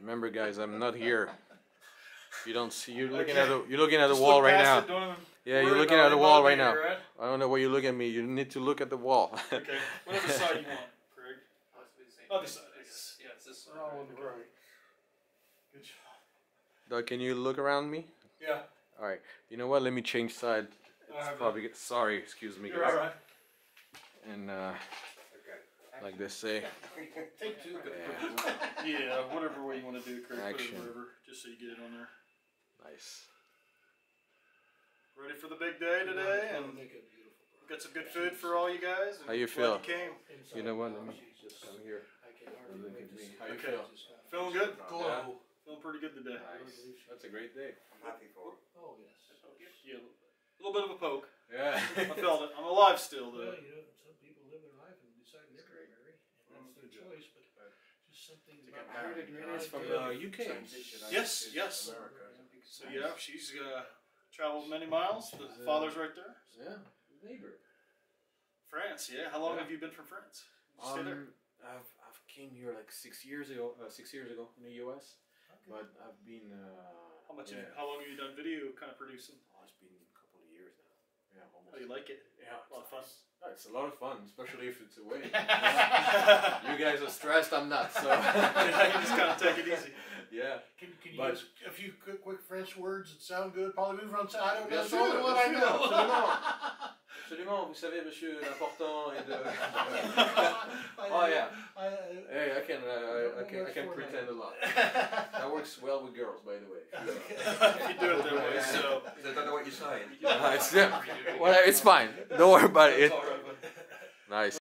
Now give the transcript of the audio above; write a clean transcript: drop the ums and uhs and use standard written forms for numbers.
Remember, guys, I'm not here. You don't see. You're looking at the wall right now. Yeah, you're looking at the wall right now. Right? I don't know where you look at me. You need to look at the wall. Okay. Whatever side you want, Craig. Other side. Yeah, it's this side. All on the right. Good job. Doug, can you look around me? Yeah. All right. You know what? Let me change side. It's probably sorry. Excuse me, guys. You're all right. And like they say. Take two. Yeah, whatever way you want to do it, Craig. Action. Put it wherever, just so you get it on there. Nice. Ready for the big day today, and we got some good food for all you guys. How you feel? You know what? Let me just come here. Look at me. How you feel? Feeling good? Yeah. Feeling pretty good today. Nice. That's a great day. I'm happy for it. Oh, yes. Yeah, a little bit of a poke. Yeah. I felt it. I'm alive still, though. Well, you know, some people live their life and decide never to marry, and that's their choice, but just something about married It's from the UK. Yes, yes. So yeah, she's traveled many miles. The father's right there. Yeah, neighbor. France, yeah. How long have you been from France? Did you stay there? I've came here like 6 years ago. 6 years ago in the US, but I've been. How long have you done video kind of producing? Oh, it's been a couple of years now. Yeah, almost. How do you like it? Yeah, a lot of fun. Oh, it's a lot of fun, especially if it's away. You guys are stressed. I'm not. So I can just kind of take it easy. Yeah. Can you use a few quick French words that sound good? Parlez-vous français? I don't know. Bien sûr, what I know. Absolument. Vous savez, monsieur, l'important est de. Oh yeah. Hey, I can pretend a lot. That works well with girls, by the way. You do it that way, so I don't know what you're saying. Well, it's fine. Don't worry about it. Nice.